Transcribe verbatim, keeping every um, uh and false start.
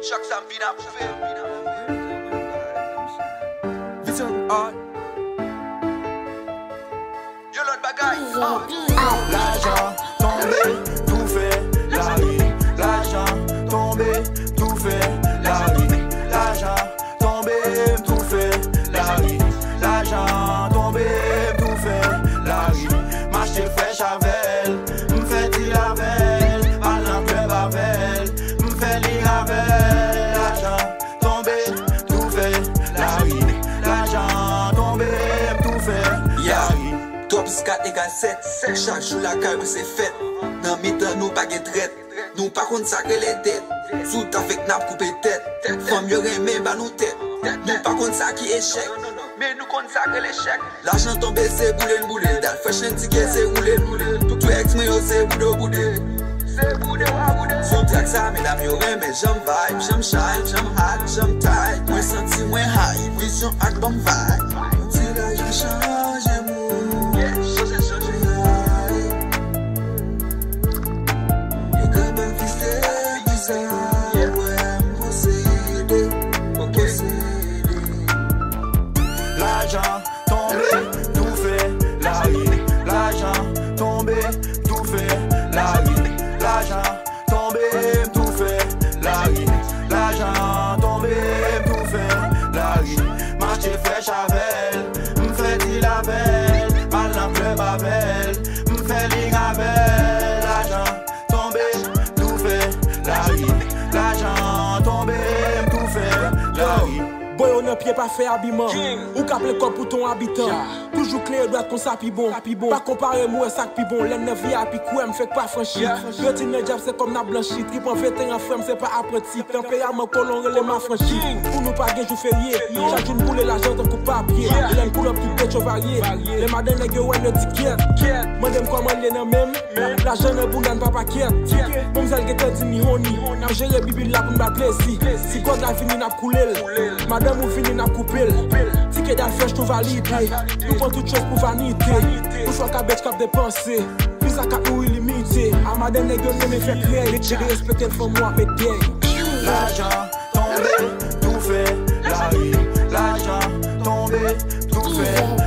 chaque ça me vient à prouver. Vision hard. Yo l'autre bagaille. Lajan Tonbe, tout fait la vie. Lajan Tonbe, tout fait la vie. Lajan Tonbe, tout fait la vie. Lajan Tonbe, tout fait la vie. Marché fraîche avec, m'fait il avec, mal dans club avec, m'fait lire avec. Lajan Tonbe, tout fait la vie. Lajan Tonbe, tout fait la vie. trois plus quatre égale sept. Chaque jour la caille c'est fait. Dans mi-temps nous pas de traite. Nous pas contre sacrer les têtes. Sous ta fait n'a coupé tête. Femme yo remè ba nous tête. Nous pas contre ça qui échec. Mais nous contre ça que l'échec. L'argent tombé c'est boulé boulé. Dalfresh un ticket c'est roulé roulé. Tout ex mais yo c'est boudé boudé. C'est boudé boudé. Son track ça mais la mieux mais j'aime vibe, j'aime shine, j'aime hot, j'aime tight. Moi senti moins high, vision hot bon vibe. C'est là je change. Lajan Tonbe, tout fait la vie. Lajan Tonbe, tout fait la vie. Lajan Tonbe, tout fait la vie. Lajan Tonbe, tout fait la vie. Marché fraîche avec, m'fait il avec, mal dans club avec, m'fait lire avec. Lajan Tonbe, tout fait la vie. Lajan Tonbe, tout fait la vie. Boy, on a pied pas fait habillement. Ou cap le corps pour ton habitant. Toujours clé droite comme ça, pi bon. Pas comparer moi, ça pi bon. L'aine vie à pi quoi, me fait pas franchir. Le tin de job, c'est comme na blanchi. Trip en fait, en frame, c'est pas apprenti. Tempé à mon colon, relais ma franchi. Pour nous pas gagner, jour férié. Chaque jour, boule l'argent, donc coup papier. L'aine couleur qui pète chevalier. Les madame, les gars, ouais, le ticket. Madame, comment les n'a même. L'argent, le boule, n'a pas paquet. Comme ça, le gars, dit ni honi. N'a géré bibi là pour me plaisir. Si quand la fini, n'a coulé. Madame ou fini n'a coupé. Ticket Dalfresh tout validé. Nous prenons toutes choses pour vanité. Nous choix qu'à bête qu'à dépenser. Plus à qu'à nous illimité. À madame les gueules me fait créer. J'ai respecté le fond moi mes pieds. Lajan Tonbe, tout fait la vie. Lajan Tonbe, tout fait